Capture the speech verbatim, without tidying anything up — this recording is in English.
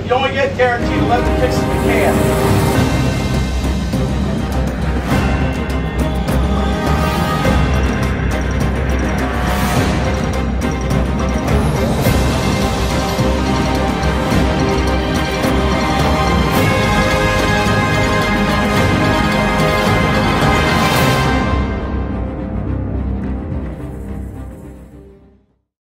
You only get guaranteed eleven kicks in the can.